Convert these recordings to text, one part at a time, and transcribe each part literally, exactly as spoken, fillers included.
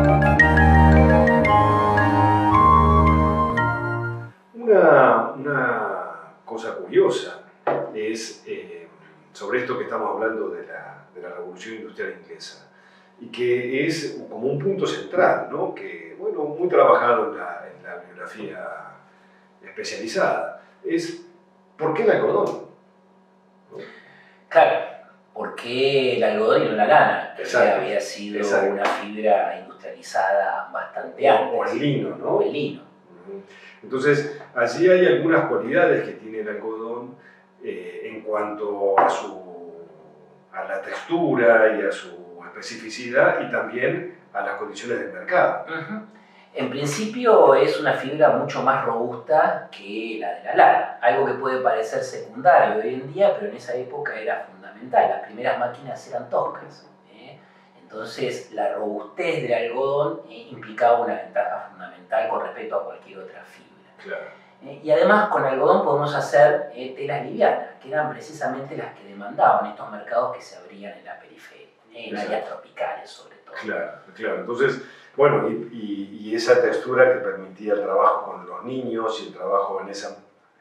Una, una cosa curiosa es eh, sobre esto que estamos hablando de la, de la Revolución Industrial Inglesa, y que es como un punto central, ¿no? Que, bueno, muy trabajado en la, en la bibliografía especializada, es ¿por qué el algodón? ¿No? Claro, ¿por qué el algodón y no la lana? Que Exacto, había sido exacto. una fibra industrializada bastante antes. O el lino, ¿no? O el lino. Entonces, allí hay algunas cualidades que tiene el algodón eh, en cuanto a, su, a la textura y a su especificidad, y también a las condiciones del mercado. Uh-huh. En principio es una fibra mucho más robusta que la de la lana, algo que puede parecer secundario hoy en día, pero en esa época era fundamental. Las primeras máquinas eran toscas, ¿eh? Entonces la robustez del algodón eh, implicaba una ventaja fundamental con respecto a cualquier otra fibra. Claro. Eh, y además con algodón podemos hacer eh, telas livianas, que eran precisamente las que demandaban estos mercados que se abrían en la periferia, eh, en áreas tropicales sobre todo. Claro, claro. Entonces, bueno, y, y, y esa textura que permitía el trabajo con los niños y el trabajo en esa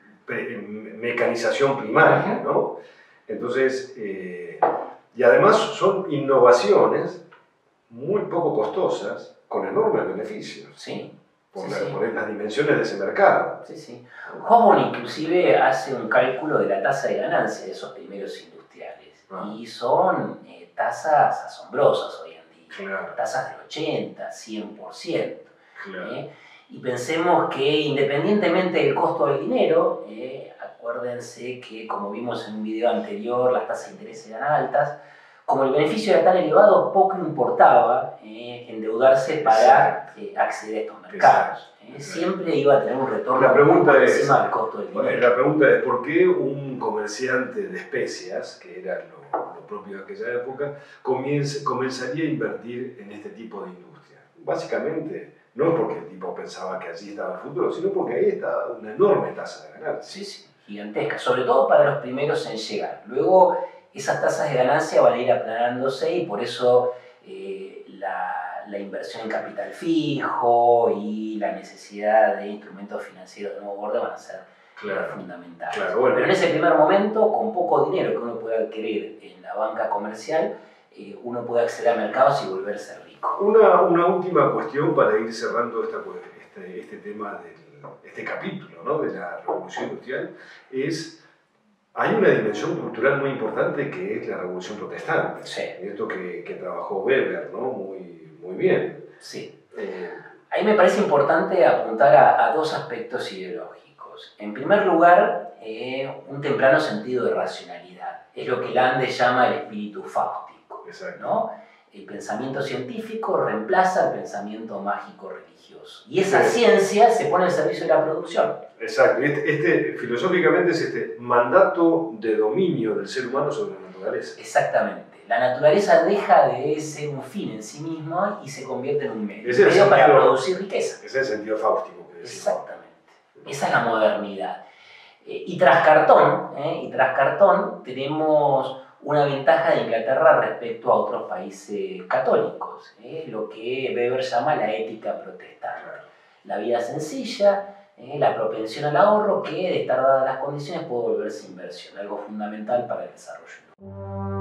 mecanización primaria, ¿no? Entonces, eh, y además son innovaciones muy poco costosas, con enormes beneficios. Sí. Por, sí, la, sí. por las dimensiones de ese mercado. Sí, sí. Hobson inclusive hace un cálculo de la tasa de ganancia de esos primeros industriales. Ah. Y son eh, tasas asombrosas hoy en día. Claro. Tasas del ochenta, cien por ciento. Claro. ¿eh? Y pensemos que independientemente del costo del dinero, eh, acuérdense que como vimos en un video anterior, las tasas de interés eran altas. Como el beneficio era tan elevado, poco importaba eh, endeudarse para eh, acceder a estos mercados. Eh. Siempre iba a tener un retorno la pregunta por es, encima del costo del dinero. La pregunta es, ¿por qué un comerciante de especias, que era lo, lo propio de aquella época, comienza, comenzaría a invertir en este tipo de industria? Básicamente, no es porque el tipo pensaba que allí estaba el futuro, sino porque ahí está una enorme tasa de ganancia. Sí, sí, gigantesca, sobre todo para los primeros en llegar. Luego, esas tasas de ganancia van a ir aplanándose y por eso eh, la, la inversión en capital fijo y la necesidad de instrumentos financieros de nuevo borde van a ser claro, fundamentales. Claro, bueno. Pero en ese primer momento, con poco dinero que uno puede adquirir en la banca comercial, eh, uno puede acceder a mercados y volverse rico. Una, una última cuestión para ir cerrando esta, este, este tema, del, este capítulo, ¿no?, de la Revolución Industrial, es... Hay una dimensión cultural muy importante que es la Revolución Protestante. Sí. Esto que, que trabajó Weber, ¿no?, muy, muy bien. Sí. Eh, Ahí me parece importante apuntar a, a dos aspectos ideológicos. En primer lugar, eh, un temprano sentido de racionalidad. Es lo que Lande llama el espíritu fáustico. Exacto. ¿No? El pensamiento científico reemplaza el pensamiento mágico religioso. Y esa sí. ciencia se pone al servicio de la producción. Exacto. Este, este, filosóficamente es este mandato de dominio del ser humano sobre la naturaleza. Exactamente. La naturaleza deja de ser un fin en sí misma y se convierte en un medio. Es un medio sentido, para producir riqueza. Es el sentido fáustico que decimos. Exactamente. Esa es la modernidad. Eh, y tras Cartón, eh, y tras Cartón tenemos una ventaja de Inglaterra respecto a otros países católicos, eh, lo que Weber llama la ética protestante. La vida sencilla, eh, la propensión al ahorro que, de estar dadas las condiciones, puede volverse inversión, algo fundamental para el desarrollo.